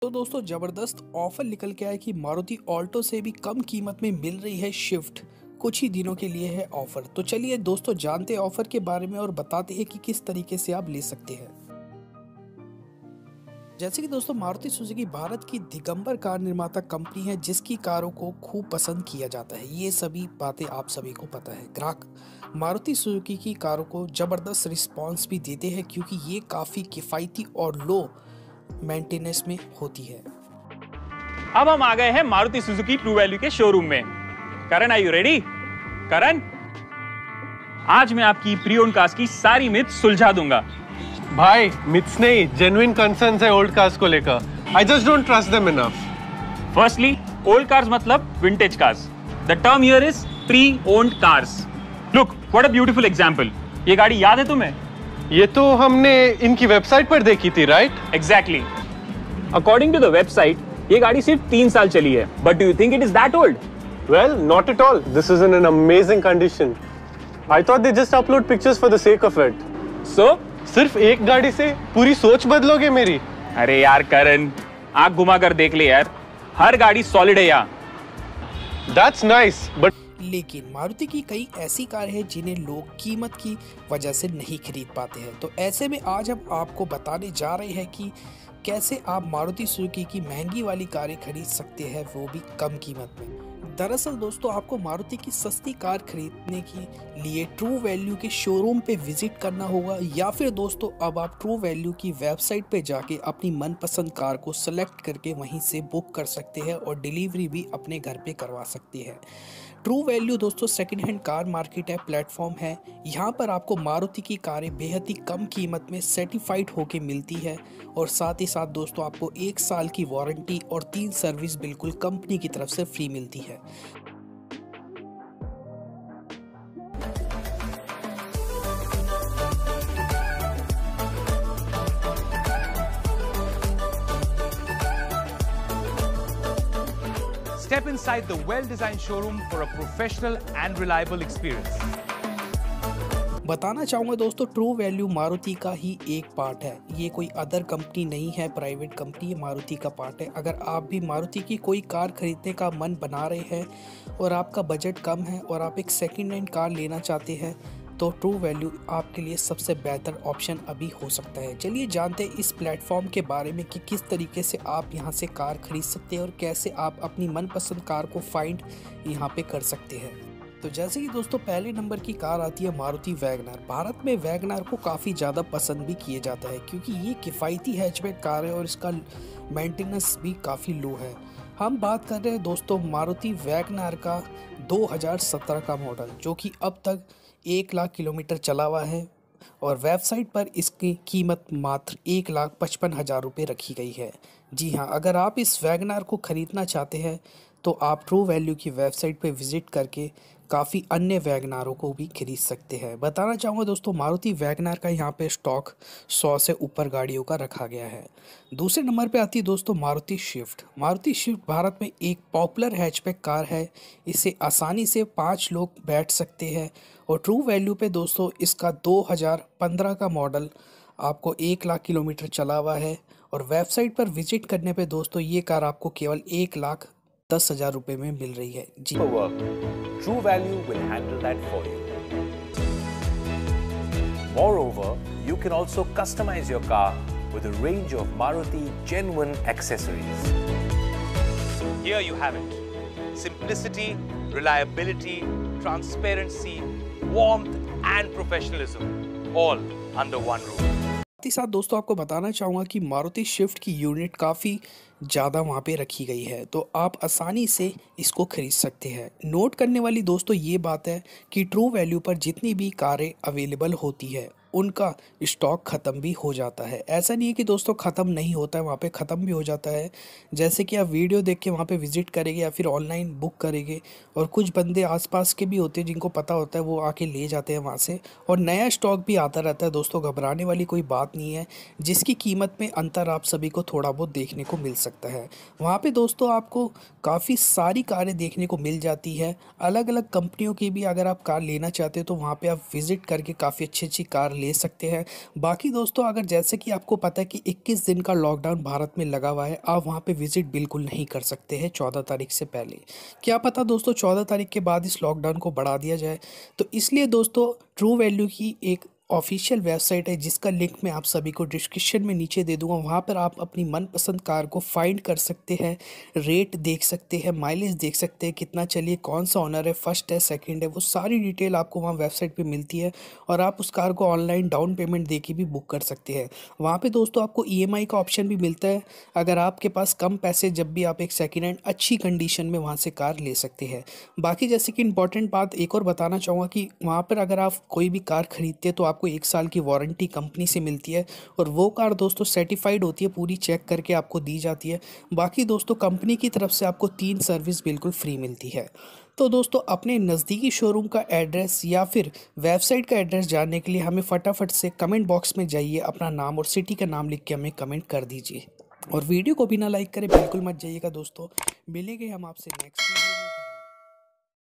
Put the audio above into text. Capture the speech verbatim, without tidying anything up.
तो दोस्तों ज़बरदस्त ऑफर निकल के आया कि मारुति ऑल्टो से भी कम कीमत में मिल रही है स्विफ्ट। कुछ ही दिनों के लिए है ऑफर। तो चलिए दोस्तों जानते हैं ऑफर के बारे में और बताते हैं कि किस तरीके से आप ले सकते हैं। जैसे कि दोस्तों मारुति सुजुकी भारत की दिगंबर कार निर्माता कंपनी है जिसकी कारों को खूब पसंद किया जाता है। ये सभी बातें आप सभी को पता है। ग्राहक मारुति सुजुकी की कारों को जबरदस्त रिस्पांस भी देते हैं क्योंकि ये काफ़ी किफ़ायती और लो मेंटेनेंस में होती है। अब हम आ गए हैं मारुति सुजुकी ट्रू वैल्यू के शोरूम में। Karan, are you ready? Karan, आज मैं आपकी प्री ओन्ड कार्स की सारी मिथ सुलझा दूंगा। भाई मिथ्स नहीं, जेन्युइन कंसर्न्स है ओल्ड कार्स को लेकर। I just don't trust them enough. Firstly, old cars मतलब vintage cars. The term here is pre owned cars. Look, what a beautiful example. ये गाड़ी याद है तुम्हें? ये तो हमने इनकी वेबसाइट पर देखी थी, right? Exactly. According to the website, ये गाड़ी सिर्फ तीन साल चली है। But do you think it is that old? Well, not at all. This is in an amazing condition. I thought they just upload pictures for the sake of it. So? सिर्फ एक गाड़ी से पूरी सोच बदलोगे मेरी? अरे यार करण, आंख घुमा कर देख ले यार, हर गाड़ी सॉलिड है यार। That's nice, but लेकिन मारुति की कई ऐसी कार है जिन्हें लोग कीमत की वजह से नहीं खरीद पाते हैं। तो ऐसे में आज हम आपको बताने जा रहे हैं कि कैसे आप मारुति सुजुकी की महंगी वाली कारें खरीद सकते हैं, वो भी कम कीमत में। दरअसल दोस्तों आपको मारुति की सस्ती कार खरीदने के लिए ट्रू वैल्यू के शोरूम पे विजिट करना होगा या फिर दोस्तों अब आप ट्रू वैल्यू की वेबसाइट पे जाके अपनी मनपसंद कार को सेलेक्ट करके वहीं से बुक कर सकते हैं और डिलीवरी भी अपने घर पे करवा सकते हैं। ट्रू वैल्यू दोस्तों सेकंड हैंड कार मार्केट है, प्लेटफॉर्म है। यहाँ पर आपको मारुति की कारें बेहद ही कम कीमत में सर्टिफाइड होके मिलती है और साथ ही साथ दोस्तों आपको एक साल की वारंटी और तीन सर्विस बिल्कुल कंपनी की तरफ से फ्री मिलती है। Step inside the well-designed showroom for a professional and reliable experience. बताना चाहूँगा दोस्तों ट्रू वैल्यू मारुति का ही एक पार्ट है। ये कोई अदर कंपनी नहीं है, प्राइवेट कंपनी, ये मारुति का पार्ट है। अगर आप भी मारुति की कोई कार खरीदने का मन बना रहे हैं और आपका बजट कम है और आप एक सेकेंड हैंड कार लेना चाहते हैं तो ट्रू वैल्यू आपके लिए सबसे बेहतर ऑप्शन अभी हो सकता है। चलिए जानते हैं इस प्लेटफॉर्म के बारे में कि किस तरीके से आप यहां से कार खरीद सकते हैं और कैसे आप अपनी मनपसंद कार को फाइंड यहां पे कर सकते हैं। तो जैसे कि दोस्तों पहले नंबर की कार आती है मारुति वैगनर। भारत में वैगनर को काफ़ी ज़्यादा पसंद भी किया जाता है क्योंकि ये किफ़ायती हैचबैक कार है और इसका मेंटेनेंस भी काफ़ी लो है। हम बात कर रहे हैं दोस्तों मारुति वैगनर का दो हज़ार सत्रह का मॉडल जो कि अब तक एक लाख किलोमीटर चला हुआ है और वेबसाइट पर इसकी कीमत मात्र एक लाख पचपन हज़ार रुपये रखी गई है। जी हाँ, अगर आप इस वैगनर को ख़रीदना चाहते हैं तो आप ट्रू वैल्यू की वेबसाइट पर विज़िट करके काफ़ी अन्य वैगनारों को भी खरीद सकते हैं। बताना चाहूँगा दोस्तों मारुति वैगनर का यहाँ पे स्टॉक सौ से ऊपर गाड़ियों का रखा गया है। दूसरे नंबर पे आती है दोस्तों मारुति स्विफ्ट। मारुति स्विफ्ट भारत में एक पॉपुलर हैचबैक कार है। इसे आसानी से पाँच लोग बैठ सकते हैं और ट्रू वैल्यू पे दोस्तों इसका दो हज़ार पंद्रह का मॉडल आपको एक लाख किलोमीटर चला हुआ है और वेबसाइट पर विजिट करने पे दोस्तों ये कार आपको केवल एक लाख दस हजार रुपए में मिल रही है। जी True Value will handle that for you. Moreover, you can also customize your car with a range of Maruti genuine accessories. Here you have it. Simplicity, reliability, transparency, warmth and professionalism all under one roof. साथ ही साथ दोस्तों आपको बताना चाहूँगा कि Maruti Swift की unit काफ़ी ज़्यादा वहाँ पे रखी गई है तो आप आसानी से इसको खरीद सकते हैं। नोट करने वाली दोस्तों ये बात है कि ट्रू वैल्यू पर जितनी भी कारें अवेलेबल होती है उनका स्टॉक ख़त्म भी हो जाता है। ऐसा नहीं है कि दोस्तों ख़त्म नहीं होता है, वहाँ पे ख़त्म भी हो जाता है। जैसे कि आप वीडियो देख के वहाँ पे विज़िट करेंगे या फिर ऑनलाइन बुक करेंगे और कुछ बंदे आसपास के भी होते हैं जिनको पता होता है, वो आके ले जाते हैं वहाँ से और नया स्टॉक भी आता रहता है। दोस्तों घबराने वाली कोई बात नहीं है, जिसकी कीमत में अंतर आप सभी को थोड़ा बहुत देखने को मिल सकता है। वहाँ पर दोस्तों आपको काफ़ी सारी कारें देखने को मिल जाती है, अलग अलग कंपनियों की भी। अगर आप कार लेना चाहते हो तो वहाँ पर आप विज़िट करके काफ़ी अच्छी अच्छी कार ले सकते हैं। बाकी दोस्तों अगर जैसे कि आपको पता है कि इक्कीस दिन का लॉकडाउन भारत में लगा हुआ है, आप वहाँ पे विज़िट बिल्कुल नहीं कर सकते हैं चौदह तारीख से पहले। क्या पता दोस्तों चौदह तारीख के बाद इस लॉकडाउन को बढ़ा दिया जाए। तो इसलिए दोस्तों ट्रू वैल्यू की एक ऑफिशियल वेबसाइट है जिसका लिंक मैं आप सभी को डिस्क्रिप्शन में नीचे दे दूंगा। वहाँ पर आप अपनी मनपसंद कार को फाइंड कर सकते हैं, रेट देख सकते हैं, माइलेज देख सकते हैं कितना चलिए, कौन सा ऑनर है, फर्स्ट है, सेकंड है, वो सारी डिटेल आपको वहाँ वेबसाइट पे मिलती है। और आप उस कार को ऑनलाइन डाउन पेमेंट दे के भी बुक कर सकते हैं। वहाँ पर दोस्तों आपको ई एम आई का ऑप्शन भी मिलता है। अगर आपके पास कम पैसे, जब भी आप एक सेकेंड हैंड अच्छी कंडीशन में वहाँ से कार ले सकते हैं। बाकी जैसे कि इंपॉर्टेंट बात एक और बताना चाहूँगा कि वहाँ पर अगर आप कोई भी कार खरीदते हैं तो आपको एक साल की वारंटी कंपनी से मिलती है और वो कार दोस्तों सर्टिफाइड होती है, पूरी चेक करके आपको दी जाती है। बाकी दोस्तों कंपनी की तरफ से आपको तीन सर्विस बिल्कुल फ्री मिलती है। तो दोस्तों अपने नज़दीकी शोरूम का एड्रेस या फिर वेबसाइट का एड्रेस जानने के लिए हमें फटाफट से कमेंट बॉक्स में जाइए, अपना नाम और सिटी का नाम लिख के हमें कमेंट कर दीजिए। और वीडियो को बिना लाइक करे बिल्कुल मत जाइएगा दोस्तों। मिलेंगे हम आपसे नेक्स्ट वीडियो में।